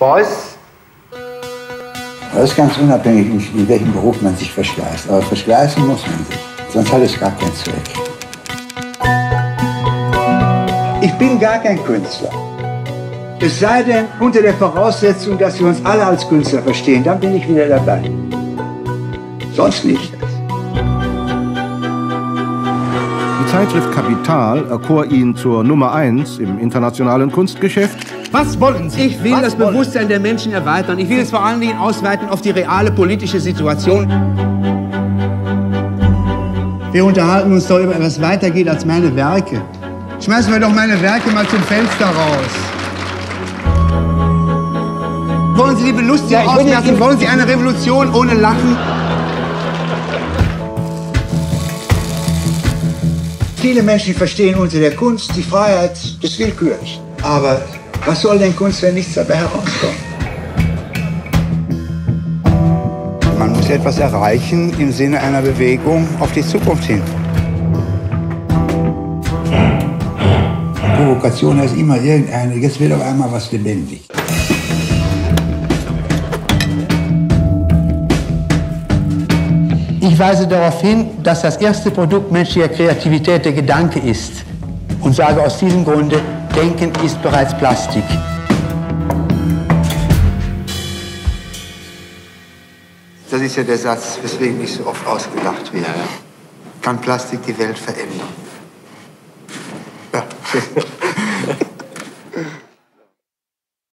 Was? Das ist ganz unabhängig, in welchem Beruf man sich verschleißt. Aber verschleißen muss man sich, sonst hat es gar keinen Zweck. Ich bin gar kein Künstler. Es sei denn, unter der Voraussetzung, dass wir uns alle als Künstler verstehen, dann bin ich wieder dabei. Sonst nicht. Die Zeitschrift Kapital erkor ihn zur Nummer 1 im internationalen Kunstgeschäft. Was wollen Sie? Ich will das Bewusstsein der Menschen erweitern. Ich will es vor allen Dingen ausweiten auf die reale politische Situation. Wir unterhalten uns doch über etwas weitergeht als meine Werke. Schmeißen wir doch meine Werke mal zum Fenster raus. Wollen Sie die Belustigung ausmerzen? Wollen Sie eine Revolution ohne Lachen? Viele Menschen verstehen unter der Kunst die Freiheit des Willkürlichen. Aber was soll denn Kunst, wenn nichts dabei herauskommt? Man muss etwas erreichen im Sinne einer Bewegung auf die Zukunft hin. Provokation ist immer irgendeine, jetzt wird auf einmal was lebendig. Ich weise darauf hin, dass das erste Produkt menschlicher Kreativität der Gedanke ist. Und sage aus diesem Grunde, Denken ist bereits Plastik. Das ist ja der Satz, weswegen ich so oft ausgelacht werde. Kann Plastik die Welt verändern? Ja.